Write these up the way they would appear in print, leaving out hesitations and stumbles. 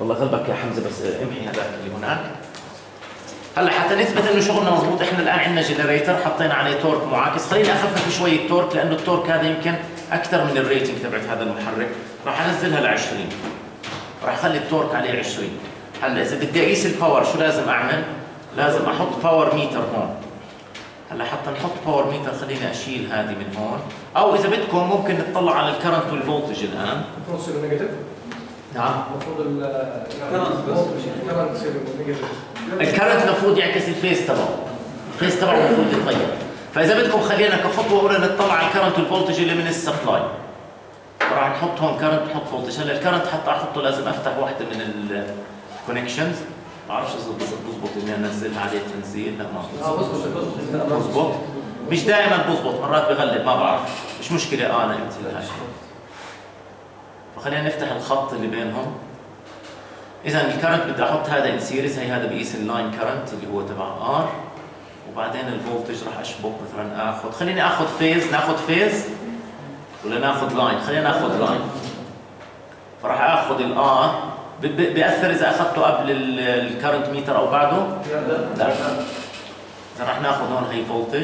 والله غلبك يا حمزه، بس امحي هذاك اللي هناك. هلا حتى نثبت انه شغلنا مضبوط، احنا الان عندنا جنريتر حطينا عليه تورك معاكس، خليني اخفف شويه تورك لانه التورك هذا يمكن اكثر من الريتنج تبعت هذا المحرك، راح انزلها ل 20. راح اخلي التورك عليه 20. هلا اذا بدي اقيس الباور شو لازم اعمل؟ لازم احط باور ميتر هون. هلا حتى نحط باور ميتر خليني اشيل هذه من هون، او اذا بدكم ممكن نطلع على الكرنت والفولتج الان. المفروض يصير نيجاتيف؟ نعم. المفروض الكرنت يصير نيجاتيف. الكرنت المفروض يعكس الفيز تبعه. الفيز تبعه المفروض يتغير. فاذا بدكم خلينا كخطوه اولى نطلع على الكرنت والفولتج اللي من السبلاي. راح نحط هون كرنت نحط فولتج. هلا الكرنت حتى احطه لازم افتح واحده من الكونكشنز. ما بعرفش اذا بزبط اني انزلها عليه تنزيل. لا ما بزبط. مش دائما بزبط، مرات بغلب ما بعرف. مش مشكله انا امثل هاي. فخلينا نفتح الخط اللي بينهم. اذا الكرنت بدي احط هذا ان سيريز، هي هذا بقيس اللاين كرنت اللي هو تبع ار، وبعدين الفولتج راح اشبك مثلا خليني اخذ فيز، ناخذ فيز ولا ناخذ لاين؟ خلينا ناخذ لاين. فراح اخذ الار، بياثر اذا اخذته قبل الكرنت ميتر او بعده؟ لا. اذا راح ناخذ هون هي فولتج.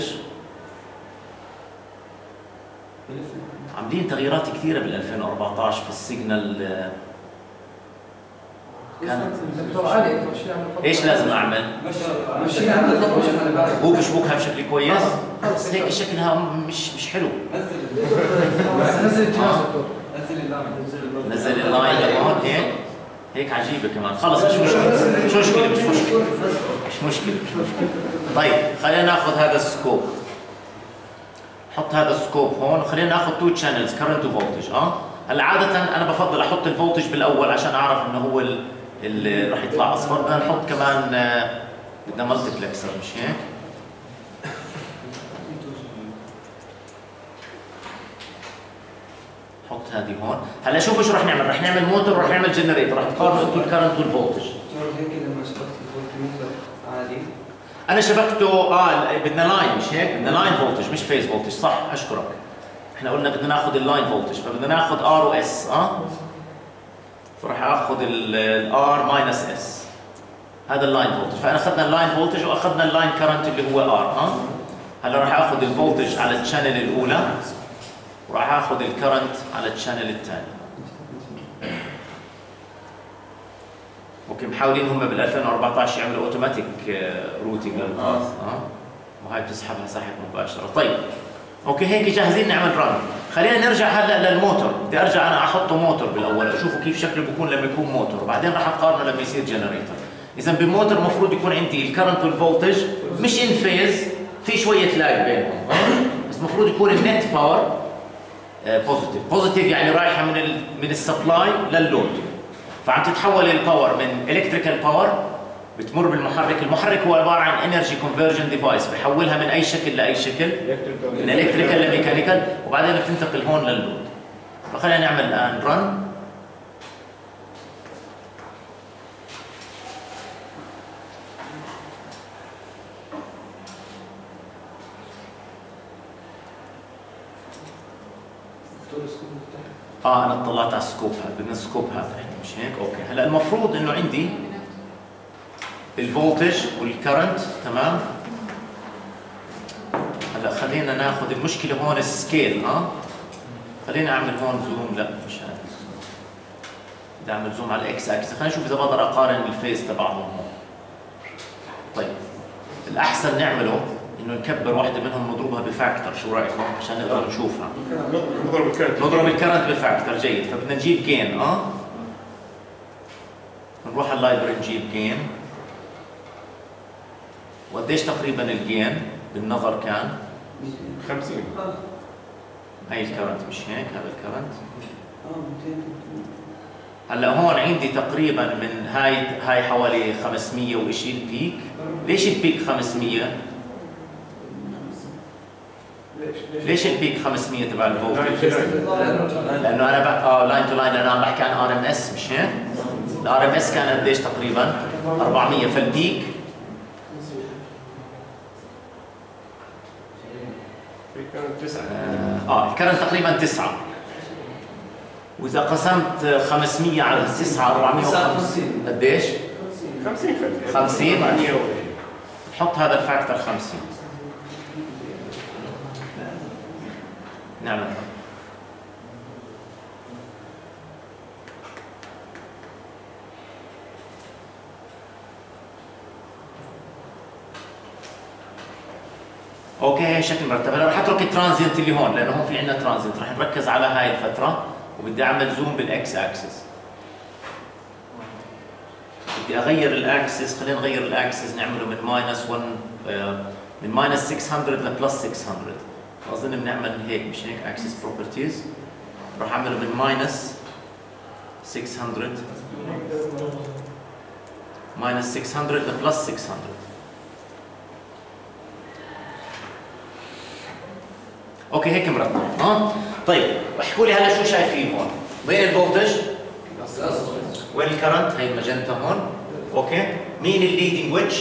عاملين تغييرات كثيره بال 2014 في السيجنال. كانت ايش لازم اعمل؟ هو بشبكها بشكل كويس، بس هيك شكلها مش حلو. نزل الجهاز. نزل اللاين هون هيك عجيبه كمان. خلص مش مشكله. طيب خلينا ناخذ هذا السكوب. حط هذا السكوب هون، وخلينا ناخذ تو تشانلز كرنت وفولتج. هلا عاده انا بفضل احط الفولتج بالاول عشان اعرف انه هو اللي راح يطلع اصفر. بدنا نحط كمان بدنا مالتيبلكسر مش هيك؟ حط هذه هون. هلا شوفوا شو راح نعمل، راح نعمل موتور وراح نعمل جنريتور، راح تقارنوا انتم الكرنت والفولتج. هيك لما شبكت الفولتميتر عادي. انا شبكته بدنا لاين مش هيك؟ بدنا لاين فولتج مش فيز فولتج، صح اشكرك. احنا قلنا بدنا ناخذ اللاين فولتج، فبدنا ناخذ ار واس. فراح اخذ الار ماينس اس. هذا اللاين فولتج، فانا اخذنا اللاين فولتج واخذنا اللاين كرنت اللي هو ار. هلا راح اخذ الفولتج على الشانل الاولى وراح اخذ الكرنت على الشانل الثاني. اوكي، محاولين هم بال 2014 يعملوا اوتوماتيك روتينج للباث. وهي بتسحبها سحب مباشره. طيب اوكي، هيك جاهزين نعمل رن. خلينا نرجع هلا للموتور. بدي ارجع انا احطه موتور بالاول، اشوفوا كيف شكله بيكون لما يكون موتور، وبعدين راح اقارنه لما يصير جنريتور. اذا بالموتور المفروض يكون عندي الكرنت والفولتج مش ان فيز، في شويه لاج بينهم، بس المفروض يكون النت باور بوزيتيف يعني رايحه من السبلاي لللود. فعم تتحول الباور من الكتريكال باور بتمر بالمحرك. المحرك هو عباره عن انرجي كونفرجن ديفايس، بحولها من اي شكل لاي شكل، من الكتريكال لميكانيكال، وبعدين بتنتقل هون لللود. فخلينا نعمل الان رن. انا اطلعت على السكوب هذا، بدنا السكوب هذا مش هيك؟ اوكي. هلا المفروض انه عندي الفولتج والكرنت تمام. هلا خلينا ناخذ المشكله هون السكيل. خلينا اعمل هون زوم. لا مش هذا، بدي اعمل زوم على الاكس اكس. خلينا نشوف اذا بقدر اقارن الفيز تبعهم هون. طيب الاحسن نعمله انه نكبر واحده منهم نضربها بفاكتور. شو رايكم عشان نقدر نشوفها؟ نضرب الكرنت بفاكتور. جيد. فبدنا نجيب جين. نروح على اللايبرري نجيب جين. وقديش تقريبا الجين بالنظر كان؟ 50. هي الكرنت مش هيك؟ هذا الكرنت. هلا هون عندي تقريبا من هاي حوالي 500 وشيء البيك. ليش البيك 500؟ ليش البيك 500 تبع الفولتج؟ لانه انا لاين تو لاين، لانه عم بحكي عن ار ام اس مش هيك؟ الار ام اس كان قديش تقريبا؟ 400. فالبيك كانت 9. الكرنت تقريبا 9. واذا قسمت 500 على 9 450 قديش؟ 50 نحط هذا الفاكتور 50 نعمل اوكي هي شكل مرتب. هلا رح اترك الترانزينت اللي هون لانه هون في عندنا ترانزينت، رح نركز على هاي الفتره وبدي اعمل زوم بالاكس اكسس. بدي اغير الاكسس، خلينا نغير الاكسس نعمله من ماينس 1 من ماينس 600 لبلس 600. فاظن بنعمل هيك مش هيك اكسس بروبرتيز، رح اعمله من ماينس 600 لبلس 600. اوكي هيك مرتب. طيب احكوا لي هلا شو شايفين هون؟ وين الفولتج؟ وين الكرنت؟ هي الماجنتا هون. اوكي مين الليدنج ويتش؟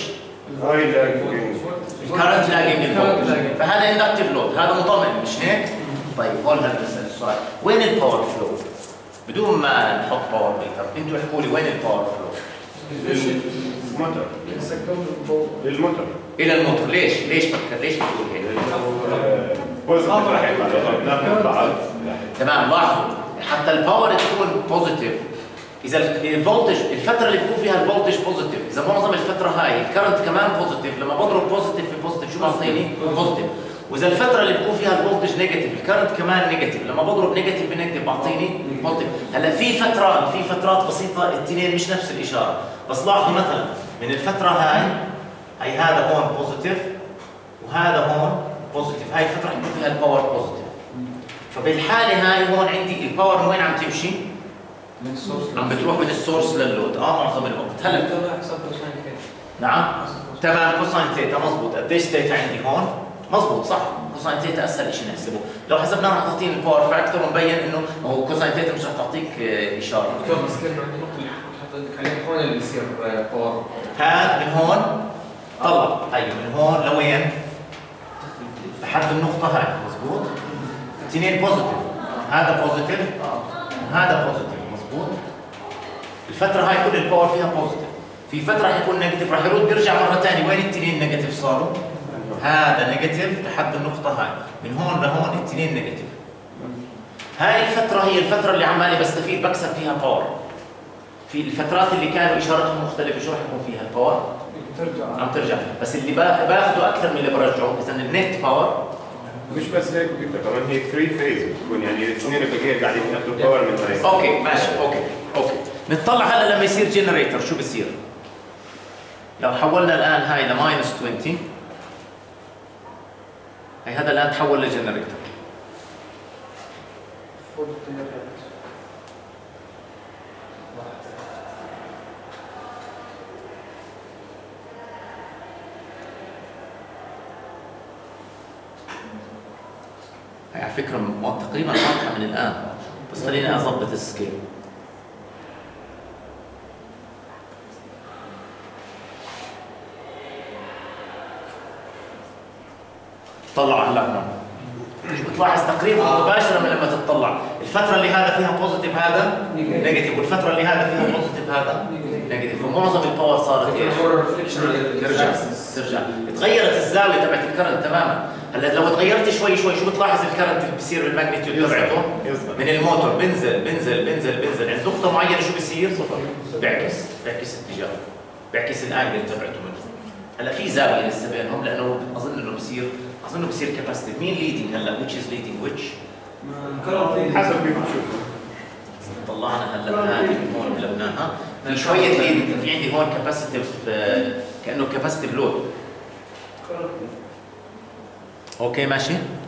الكرنت لاجينج الفولتج، فهذا اندكتيف لود، هذا مطمئن مش هيك؟ طيب هون هذا السؤال، وين الباور فلو؟ بدون ما نحط باور ميتر، انتوا احكوا لي وين الباور فلو؟ الموتور الى الموتور. ليش فكر؟ ليش بتقول هيك؟ تمام. لاحظوا حتى الباور تكون بوزيتيف، اذا الفولتج الفتره اللي بيكون فيها الفولتج بوزيتيف، اذا معظم الفتره هاي الكرنت كمان بوزيتيف، لما بضرب بوزيتيف في بوزيتيف شو بعطيني؟ بوزيتيف. واذا الفتره اللي بيكون فيها الفولتج نيجاتيف الكرنت كمان نيجاتيف، لما بضرب نيجاتيف بنيجاتيف بعطيني بوزيتيف. هلا في فترات بسيطه الاثنين مش نفس الاشاره، بس لاحظوا مثلا من الفتره هاي هذا هون بوزيتيف وهذا هون بوزيتيف، هاي الفتره حيكون فيها الباور بوزيتيف. فبالحاله هاي هون عندي الباور من وين عم تمشي؟ من السورس عم بتروح من السورس لللود معظم الوقت. هلا حسب كوساين ثيتا. نعم تمام كوساين ثيتا مضبوط. قديش ثيتا عندي هون؟ مضبوط صح، كوساين ثيتا اسهل شيء نحسبه، لو حسبناه رح تعطيني الباور فاكتور ونبين انه هو كوساين ثيتا مش رح تعطيك اشاره. دكتور بس كان عندي نقطه اللي حطيتك عليها هون اللي بيصير باور. هذا من هون طلع، ايوه من هون لوين؟ لحد النقطه هاي مضبوط. اثنين بوزيتيف، هذا بوزيتيف وهذا بوزيتيف مضبوط. الفتره هاي كل الباور فيها بوزيتيف، في فتره حيكون نيجاتيف راح يرد بيرجع مره ثانيه. وين الاثنين نيجاتيف صاروا؟ هذا نيجاتيف لحد النقطه هاي، من هون لهون الاثنين نيجاتيف. هاي الفتره هي الفتره اللي عمالي بستفيد بكسب فيها باور. في الفترات اللي كانوا اشارتهم مختلفه شو راح يكون فيها الباور؟ عم ترجع، بس اللي باخذه اكثر من اللي برجعه، اذا النت باور مش بس هيك كده كمان هي 3 فيز بتكون، يعني الاثنين البقيه قاعدين ياخذوا باور من هاي. اوكي ماشي اوكي. نطلع هلا لما يصير جنريتر شو بصير؟ لو حولنا الان هاي لماينس 20، هي هذا الان تحول لجنريتر. هي على فكره تقريبا واضحه من الان، بس خليني اضبط السكيل. طلع هلا هون شو بتلاحظ تقريبا مباشره من لما تطلع الفتره اللي هذا فيها بوزيتيف هذا نيجاتيف، والفتره اللي هذا فيها بوزيتيف هذا نيجاتيف، ومعظم الباور صارت ايش؟ ترجع تغيرت الزاويه تبعت الكرنت تماما. هلا لو تغيرت شوي شو بتلاحظ الكرنت اللي بصير الماجنتيود تبعته من الموتور بنزل عند نقطه معينه شو بصير؟ بيعكس اتجاهه، بيعكس الانجل تبعته منه. هلا في زاويه لسه بينهم لانه اظن انه بصير كاباسيتيف. مين ليدنج هلا؟ which is leading which؟ حسب كيف بتشوفه. طلعنا هلا هذه من هون قلبناها في شويه ليدنج، في عندي هون كاباسيتيف كانه كاباسيتيف لود. اوكي ماشي.